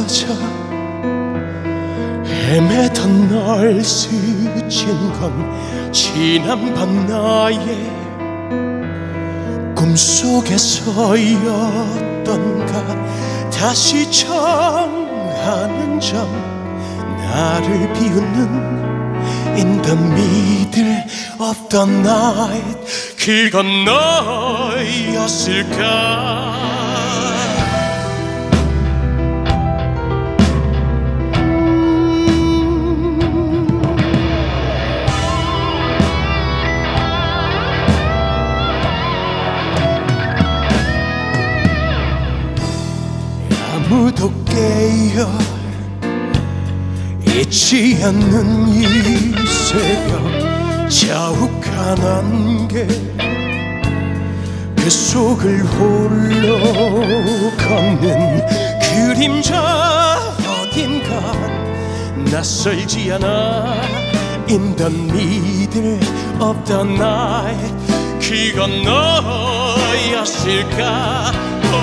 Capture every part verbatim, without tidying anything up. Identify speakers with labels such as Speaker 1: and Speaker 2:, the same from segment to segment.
Speaker 1: 찾아 헤매던 널 스친 건 지난 밤 나의 꿈속에서였던가. 다시 정하는 점 나를 비웃는 In the middle of the night 길 건너였을까. 아무도 깨어 잊지 않는 이 새벽 자욱한 안개 그 속을 홀로 걷는 그림자 어딘가 낯설지 않아 In the middle of the night 길 건너였을까.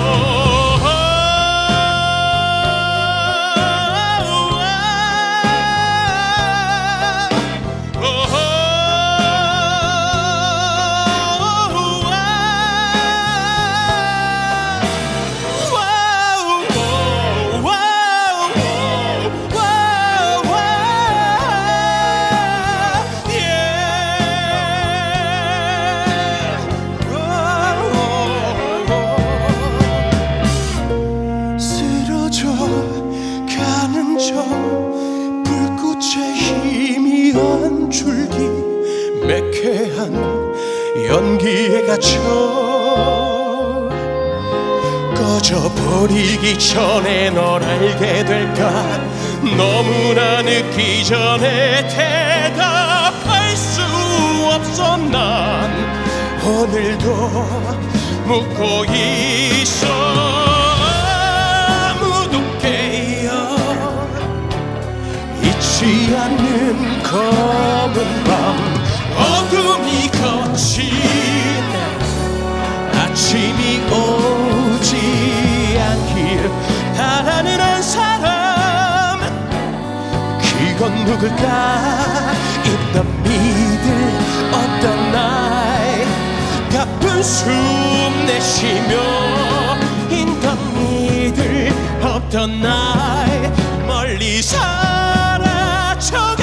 Speaker 1: 불꽃의 희미한 줄기 매캐한 연기에 갇혀 꺼져버리기 전에 널 알게 될까. 너무나 늦기 전에 대답할 수 없어. 난 오늘도 묻고 있어. 잊지 않는 검은 밤 어둠이 거친 아침이 오지 않길 바라는 한 사람 그건 누굴까. In the middle of the night 가쁜 숨 내쉬며 In the middle of the night 멀리 사라져